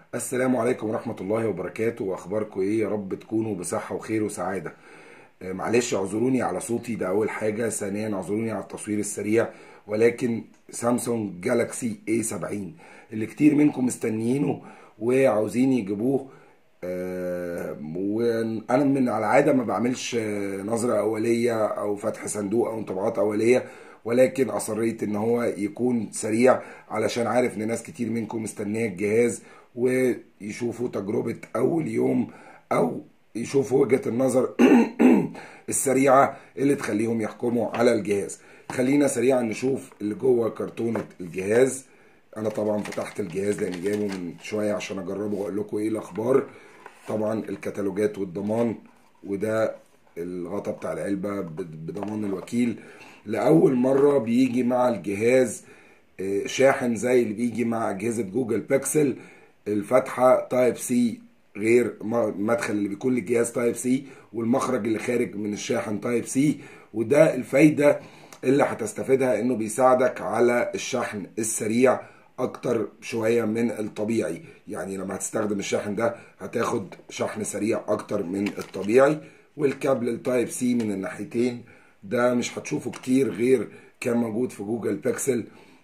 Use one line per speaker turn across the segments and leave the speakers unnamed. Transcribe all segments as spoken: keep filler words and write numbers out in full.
السلام عليكم ورحمة الله وبركاته، واخباركم ايه؟ يا رب تكونوا بصحة وخير وسعادة. آه، معلش اعذروني على صوتي، ده اول حاجة. ثانيا اعذروني على التصوير السريع، ولكن سامسونج جالاكسي اي سبعين اللي كتير منكم مستنيينه وعاوزين يجيبوه. آه، وانا من على العادة ما بعملش آه، نظرة اولية او فتح صندوق او انطباعات اولية، ولكن اصريت ان هو يكون سريع علشان عارف ان ناس كتير منكم مستنيه الجهاز ويشوفوا تجربة اول يوم، او يشوفوا وجهة النظر السريعة اللي تخليهم يحكموا على الجهاز. خلينا سريعا نشوف اللي جوه كرتونة الجهاز. انا طبعا فتحت الجهاز لاني جايبه من شوية عشان اجربه واقول لكم ايه الاخبار. طبعا الكتالوجات والضمان، وده الغطا بتاع العلبة بضمان الوكيل. لأول مرة بيجي مع الجهاز آه، شاحن زي اللي بيجي مع أجهزة جوجل بيكسل. الفتحة تايب سي غير المدخل اللي بيكون للجهاز تايب سي، والمخرج اللي خارج من الشاحن تايب سي. وده الفايدة اللي هتستفيدها، انه بيساعدك على الشحن السريع اكتر شوية من الطبيعي. يعني لما هتستخدم الشاحن ده هتاخد شحن سريع اكتر من الطبيعي. والكابل التايب سي من الناحيتين ده مش هتشوفه كتير، غير كان موجود في جوجل بيكسل.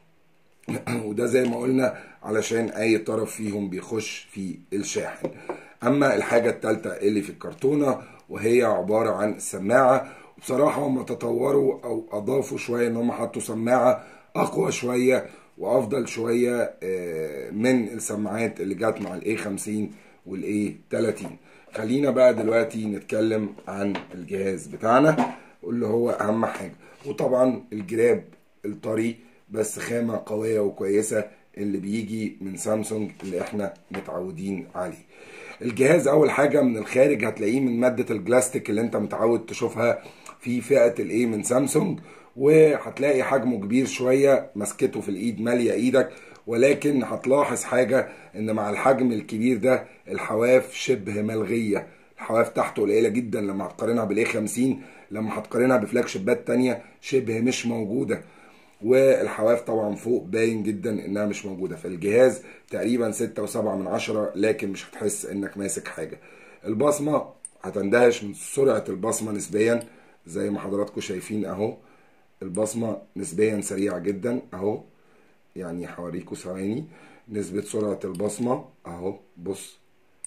وده زي ما قلنا علشان اي طرف فيهم بيخش في الشاحن. اما الحاجة التالتة اللي في الكرتونة وهي عبارة عن سماعة. بصراحة هم تطوروا او اضافوا شوية، ان هم حطوا سماعة اقوى شوية وافضل شوية آه، من السماعات اللي جات مع الاي خمسين والاي تلاتين. خلينا بقى دلوقتي نتكلم عن الجهاز بتاعنا واللي هو اهم حاجة. وطبعا الجراب الطري بس خامة قوية وكويسة اللي بيجي من سامسونج اللي احنا متعودين عليه. الجهاز اول حاجة من الخارج هتلاقيه من مادة البلاستيك اللي انت متعود تشوفها في فئة الايه من سامسونج. وهتلاقي حجمه كبير شوية، مسكته في الايد مالية ايدك. ولكن هتلاحظ حاجة، ان مع الحجم الكبير ده الحواف شبه ملغية. الحواف تحته قليلة جدا لما هتقارنها بالاي خمسين، لما هتقارنها بفلاج شيبات تانية شبه مش موجودة. والحواف طبعا فوق باين جدا انها مش موجودة. فالجهاز تقريبا ستة وسبعة من عشرة، لكن مش هتحس انك ماسك حاجة. البصمة هتندهش من سرعة البصمة نسبيا، زي ما حضراتكم شايفين اهو. البصمة نسبيا سريعة جدا اهو. يعني هوريكم ثواني نسبة سرعة البصمة اهو. بص،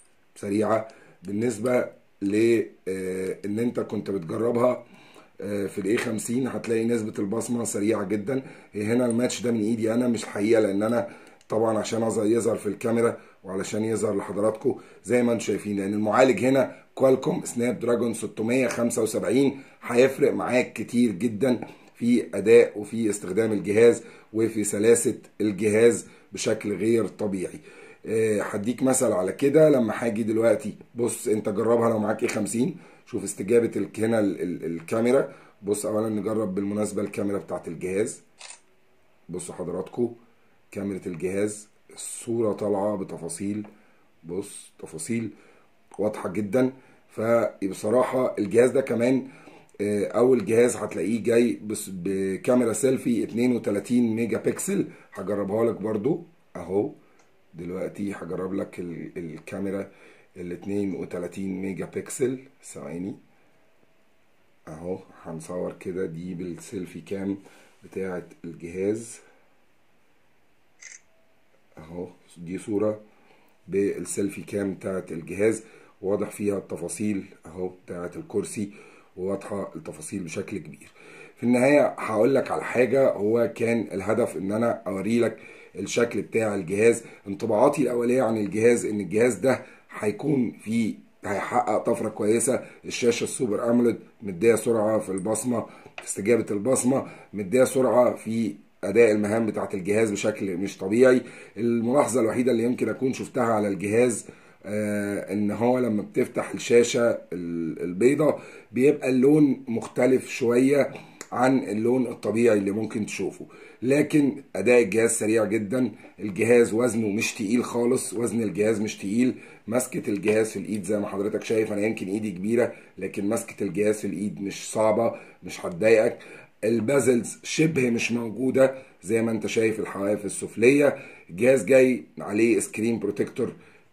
سريعة بالنسبة ل آه، ان انت كنت بتجربها آه، في الاي خمسين. هتلاقي نسبة البصمة سريعة جدا. هي هنا الماتش ده من ايدي انا مش الحقيقة، لان انا طبعا عشان يظهر في الكاميرا وعلشان يظهر لحضراتكم زي ما انتم شايفين، لان المعالج هنا كوالكوم سناب دراجون ستمية وخمسة وسبعين هيفرق معاك كتير جدا في اداء وفي استخدام الجهاز وفي سلاسة الجهاز بشكل غير طبيعي. آه، هديك مثل على كده. لما هاجي دلوقتي بص، انت جربها لو معاك اي خمسين. شوف استجابة ال- هنا ال- ال- الكاميرا. بص اولا نجرب بالمناسبة الكاميرا بتاعت الجهاز. بصوا حضراتكم كاميرا الجهاز، الصورة طالعة بتفاصيل. بص تفاصيل واضحة جدا. فبصراحة الجهاز ده كمان آه، اول جهاز هتلاقيه جاي بس بكاميرا سيلفي اتنين وتلاتين ميجا بكسل. هجربها لك برضو اهو. دلوقتي هجرب لك ال- الكاميرا ال اتنين وتلاتين ميجا بكسل. ثواني اهو. هنصور كده دي بالسيلفي كام بتاعة الجهاز اهو. دي صورة بالسيلفي كام بتاعة الجهاز، واضح فيها التفاصيل اهو بتاعة الكرسي، وواضحة التفاصيل بشكل كبير. في النهاية هقول لك على حاجة. هو كان الهدف ان انا اوري لك الشكل بتاع الجهاز. انطباعاتي الاولية عن الجهاز ان الجهاز ده هيكون فيه هيحقق طفرة كويسة. الشاشة السوبر اموليد مديها سرعة في البصمة، في استجابة البصمة، مديها سرعة في اداء المهام بتاعت الجهاز بشكل مش طبيعي. الملاحظة الوحيدة اللي يمكن اكون شفتها على الجهاز آه ان هو لما بتفتح الشاشة ال- البيضة بيبقى اللون مختلف شوية عن اللون الطبيعي اللي ممكن تشوفه. لكن اداء الجهاز سريع جدا. الجهاز وزنه مش تقيل خالص، وزن الجهاز مش تقيل. مسكة الجهاز في الايد زي ما حضرتك شايف، انا يمكن ايدي كبيرة لكن مسكة الجهاز في الايد مش صعبة، مش هتضايقك. البازلز شبه مش موجودة زي ما انت شايف. الحواف السفلية. الجهاز جاي عليه سكرين بروتكتور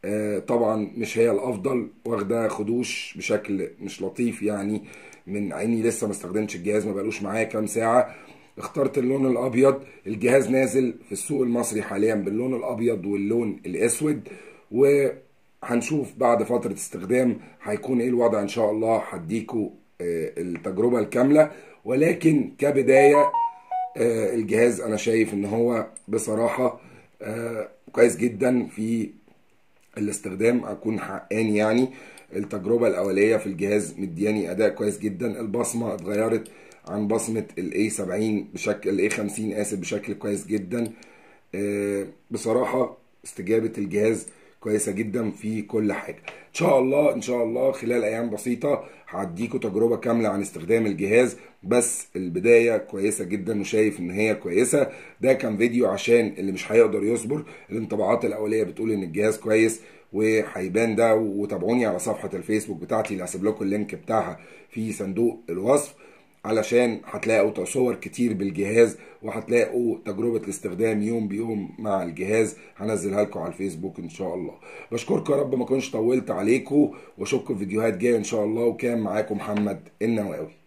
آه، طبعا مش هي الافضل، واخده خدوش بشكل مش لطيف يعني، من عيني لسه ما استخدمتش الجهاز، ما بقالوش معايا كام ساعه. اخترت اللون الابيض. الجهاز نازل في السوق المصري حاليا باللون الابيض واللون الاسود، وهنشوف بعد فتره استخدام هيكون ايه الوضع ان شاء الله. هديكوا آه، التجربه الكامله، ولكن كبدايه آه، الجهاز انا شايف ان هو بصراحه آه، كويس جدا في الاستخدام. اكون حقاني يعني، التجربه الاوليه في الجهاز مدياني اداء كويس جدا. البصمه اتغيرت عن بصمه الاي سبعين بشكل الاي خمسين اسف بشكل كويس جدا. آه، بصراحه استجابه الجهاز كويسه جدا في كل حاجه. ان شاء الله ان شاء الله خلال ايام بسيطه هديكوا تجربه كامله عن استخدام الجهاز، بس البدايه كويسه جدا وشايف ان هي كويسه. ده كان فيديو عشان اللي مش هيقدر يصبر. الانطباعات الاوليه بتقول ان الجهاز كويس وهيبان ده. وتابعوني على صفحه الفيسبوك بتاعتي اللي هسيب لكم اللينك بتاعها في صندوق الوصف، علشان هتلاقوا صور كتير بالجهاز، وهتلاقوا تجربة الاستخدام يوم بيوم مع الجهاز هنزلها لكم على الفيسبوك ان شاء الله. بشكركم يا رب ما كنتش طولت عليكم، واشوفكم في فيديوهات جايه ان شاء الله. وكان معاكم محمد النواوي.